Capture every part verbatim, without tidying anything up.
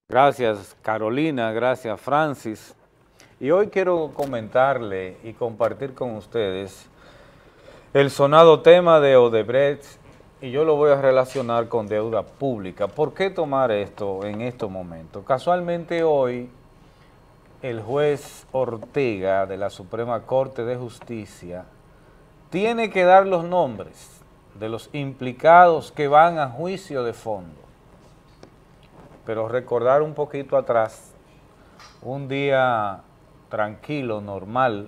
Gracias Carolina, gracias Francis. Y hoy quiero comentarle y compartir con ustedes el sonado tema de Odebrecht y yo lo voy a relacionar con deuda pública. ¿Por qué tomar esto en estos momentos? Casualmente hoy el juez Ortega de la Suprema Corte de Justicia tiene que dar los nombres de los implicados que van a juicio de fondo. Pero recordar un poquito atrás, un día tranquilo, normal,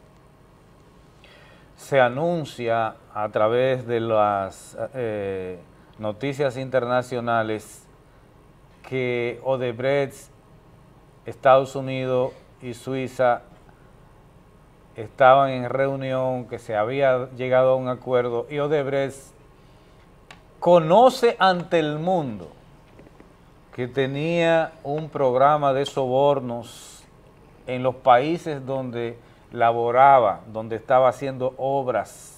se anuncia a través de las eh, noticias internacionales que Odebrecht, Estados Unidos y Suiza estaban en reunión, que se había llegado a un acuerdo y Odebrecht conoce ante el mundo que tenía un programa de sobornos en los países donde laboraba, donde estaba haciendo obras,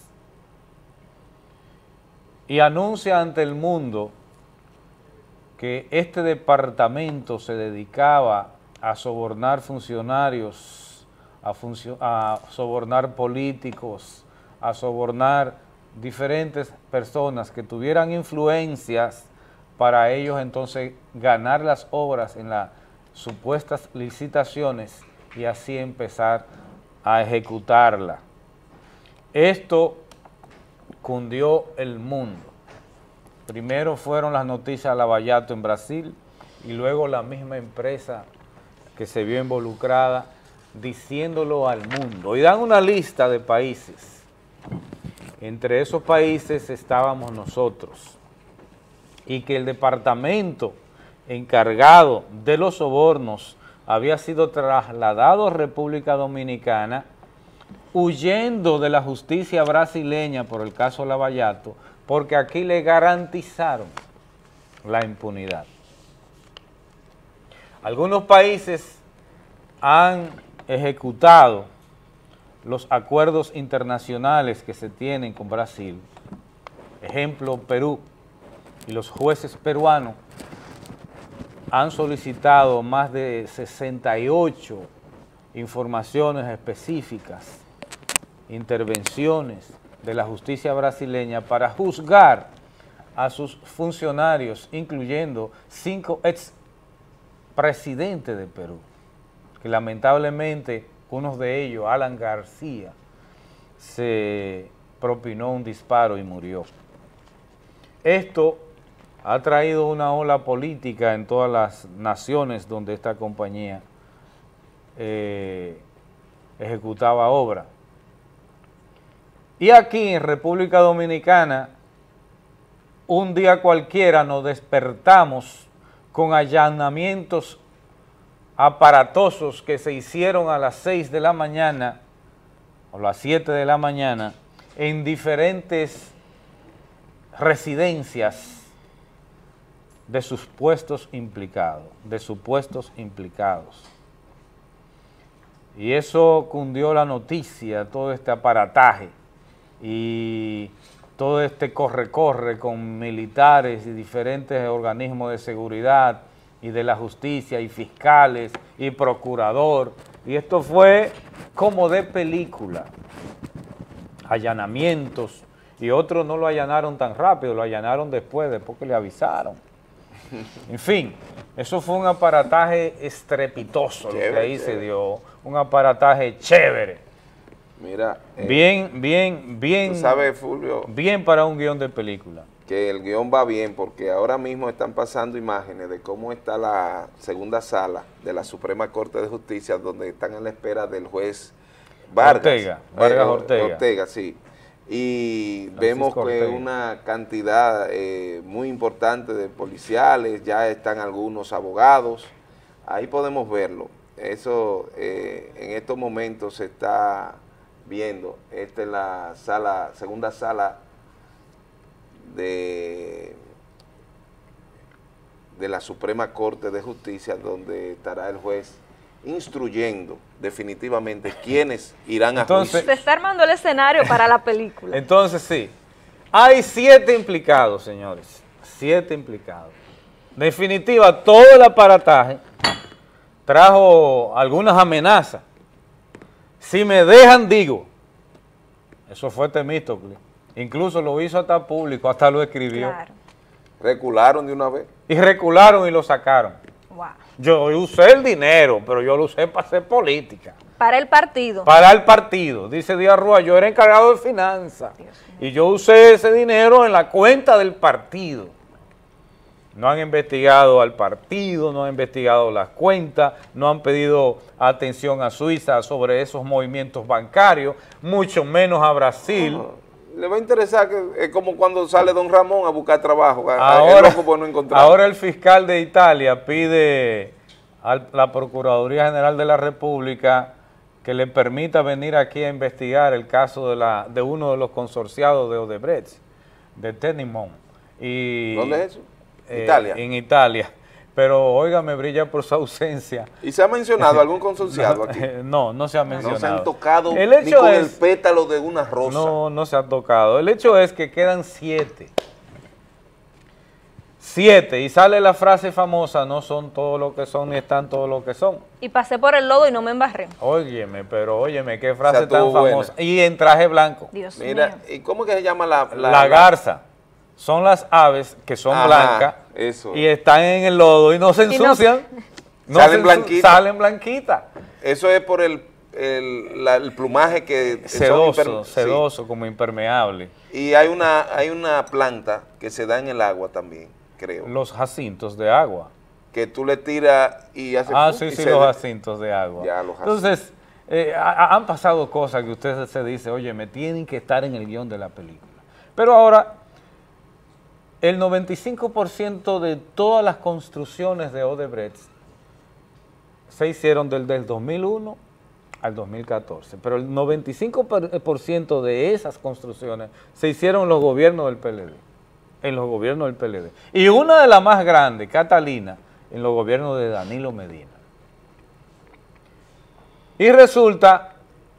y anuncia ante el mundo que este departamento se dedicaba a sobornar funcionarios, a, funcio a sobornar políticos, a sobornar diferentes personas que tuvieran influencias para ellos entonces ganar las obras en las supuestas licitaciones y así empezar a ejecutarla. Esto cundió el mundo. Primero fueron las noticias de Lavallato en Brasil y luego la misma empresa que se vio involucrada diciéndolo al mundo. Y dan una lista de países. Entre esos países estábamos nosotros. Y que el departamento encargado de los sobornos había sido trasladado a República Dominicana huyendo de la justicia brasileña por el caso Lavallato, porque aquí le garantizaron la impunidad. Algunos países han ejecutado los acuerdos internacionales que se tienen con Brasil, ejemplo Perú, y los jueces peruanos han solicitado más de sesenta y ocho informaciones específicas, intervenciones de la justicia brasileña para juzgar a sus funcionarios, incluyendo cinco ex presidentes de Perú, que lamentablemente uno de ellos, Alan García, se propinó un disparo y murió. Esto ha traído una ola política en todas las naciones donde esta compañía eh, ejecutaba obra. Y aquí en República Dominicana, un día cualquiera nos despertamos con allanamientos aparatosos que se hicieron a las seis de la mañana o las siete de la mañana en diferentes residencias de supuestos implicados, de supuestos implicados. Y eso cundió la noticia, todo este aparataje y todo este corre-corre con militares y diferentes organismos de seguridad y de la justicia y fiscales y procurador. Y esto fue como de película, allanamientos, y otros no lo allanaron tan rápido, lo allanaron después, después que le avisaron. En fin, eso fue un aparataje estrepitoso, chévere, lo que ahí chévere. se dio, un aparataje chévere. Mira, eh, bien, bien, bien, tú sabes, Fulvio, bien para un guión de película. Que el guión va bien porque ahora mismo están pasando imágenes de cómo está la segunda sala de la Suprema Corte de Justicia, donde están a la espera del juez Vargas. Ortega, Vargas eh, Ortega. Ortega, sí. Y Francisco vemos que Ortega. una cantidad eh, muy importante de policiales, ya están algunos abogados, ahí podemos verlo. Eso eh, en estos momentos se está viendo. Esta es la sala, segunda sala de, de la Suprema Corte de Justicia, donde estará el juez instruyendo definitivamente quiénes irán Entonces, a juicio. Se está armando el escenario para la película. Entonces sí, hay siete implicados, señores, siete implicados. definitiva, todo el aparataje trajo algunas amenazas. Si me dejan, digo. Eso fue Temístocles. Incluso lo hizo hasta público, hasta lo escribió. Claro. Recularon de una vez. Y recularon y lo sacaron. Wow. Yo usé el dinero, pero yo lo usé para hacer política. Para el partido. Para el partido. Dice Díaz Rúa, yo era encargado de finanzas. Y yo usé ese dinero en la cuenta del partido. No han investigado al partido, no han investigado las cuentas, no han pedido atención a Suiza sobre esos movimientos bancarios, mucho menos a Brasil. Uh-huh. Le va a interesar, que es como cuando sale don Ramón a buscar trabajo, ahora, el loco por no encontrar. Ahora el fiscal de Italia pide a la Procuraduría General de la República que le permita venir aquí a investigar el caso de, la, de uno de los consorciados de Odebrecht, de Tenimón. Y, ¿dónde es eso? Eh, Italia. En Italia. Pero, oiga, me brilla por su ausencia. ¿Y se ha mencionado algún consorciado aquí? No, no se ha mencionado. No se han tocado el hecho ni con es, el pétalo de una rosa. No, no se han tocado. El hecho es que quedan siete. Siete. Y sale la frase famosa, no son todo lo que son ni están todo lo que son. Y pasé por el lodo y no me embarré. Óyeme, pero óyeme, qué frase O sea, tan famosa. buena. Y en traje blanco. Dios Mira, mío. ¿y cómo que se llama la...? La, la garza. Son las aves que son Ajá, blancas eso. y están en el lodo y no se Y no- ensucian. No Salen se ensu- blanquitas. Salen blanquitas. Eso es por el, el, la- el plumaje que son Sedoso, imper- sí. sedoso, como impermeable. Y hay una, hay una planta que se da en el agua también, creo. Los jacintos de agua. Que tú le tiras y hace... Ah, ¡pum! sí, y sí, se los de- jacintos de agua. Ya, los jacintos. Entonces, eh, ha- ha- han pasado cosas que usted se dice, oye, me tienen que estar en el guión de la película. Pero ahora, el noventa y cinco por ciento de todas las construcciones de Odebrecht se hicieron del, del dos mil uno al dos mil catorce, pero el noventa y cinco por ciento de esas construcciones se hicieron en los gobiernos del P L D, en los gobiernos del P L D. Y una de las más grandes, Catalina, en los gobiernos de Danilo Medina. Y resulta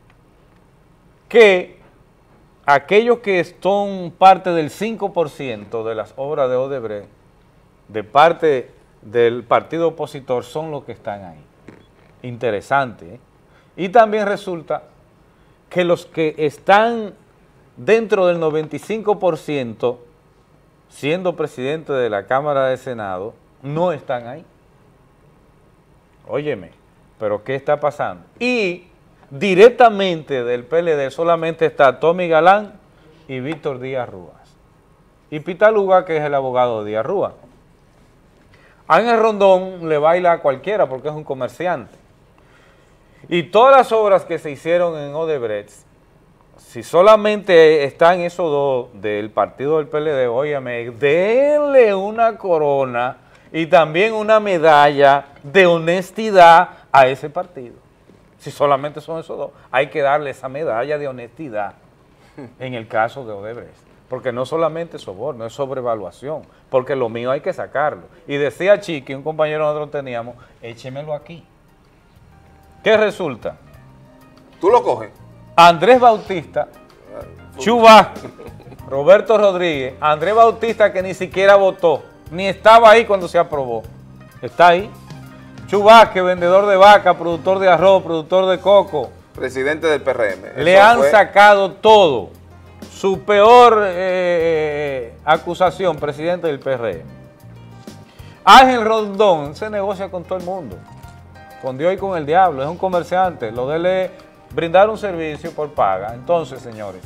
que aquellos que son parte del cinco por ciento de las obras de Odebrecht, de parte del partido opositor, son los que están ahí. Interesante, ¿eh? Y también resulta que los que están dentro del noventa y cinco por ciento, siendo presidente de la Cámara de Senado, no están ahí. Óyeme, pero ¿qué está pasando? Y directamente del P L D solamente está Tommy Galán y Víctor Díaz Rúas. Y Pitaluga, que es el abogado de Díaz Rúas. Ángel Rondón le baila a cualquiera porque es un comerciante. Y todas las obras que se hicieron en Odebrecht, si solamente están esos dos del partido del P L D, óyeme, denle una corona y también una medalla de honestidad a ese partido. Si solamente son esos dos, hay que darle esa medalla de honestidad en el caso de Odebrecht. Porque no solamente soborno, es sobrevaluación, porque lo mío hay que sacarlo. Y decía Chiqui, un compañero nosotros teníamos, échemelo aquí. ¿Qué resulta? ¿Tú lo coges? Andrés Bautista, Chu Vázquez, Roberto Rodríguez, Andrés Bautista que ni siquiera votó, ni estaba ahí cuando se aprobó, está ahí. Chu Vázquez, vendedor de vaca, productor de arroz, productor de coco. Presidente del P R M. Le Eso han fue- sacado todo. Su peor eh, acusación, presidente del P R M. Ángel Rondón se negocia con todo el mundo, con Dios y con el diablo, es un comerciante, lo de él es brindar un servicio por paga. Entonces, señores,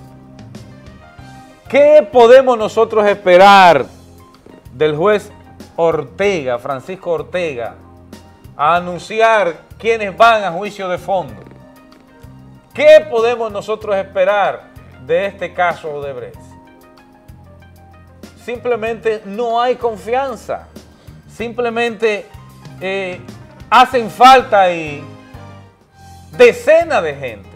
¿qué podemos nosotros esperar del juez Ortega, Francisco Ortega, a anunciar quiénes van a juicio de fondo? ¿Qué podemos nosotros esperar de este caso Odebrecht? Simplemente no hay confianza, simplemente eh, hacen falta ahí decenas de gente,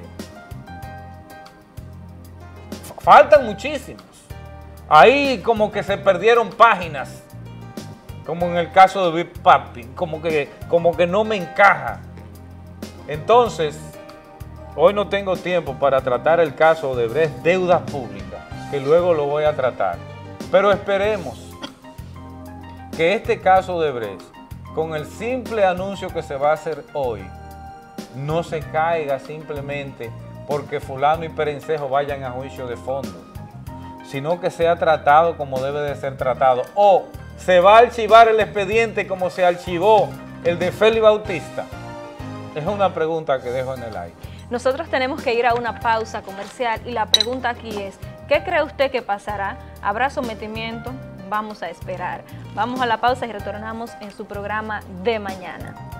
faltan muchísimos, ahí como que se perdieron páginas, como en el caso de Big Papi, como que, como que no me encaja. Entonces, hoy no tengo tiempo para tratar el caso de Odebrecht, deudas públicas, que luego lo voy a tratar. Pero esperemos que este caso de Brecht, con el simple anuncio que se va a hacer hoy, no se caiga simplemente porque fulano y perencejo vayan a juicio de fondo, sino que sea tratado como debe de ser tratado. O se va a archivar el expediente como se archivó el de Félix Bautista. Es una pregunta que dejo en el aire. Nosotros tenemos que ir a una pausa comercial y la pregunta aquí es, ¿qué cree usted que pasará? ¿Habrá sometimiento? Vamos a esperar. Vamos a la pausa y retornamos en su programa de mañana.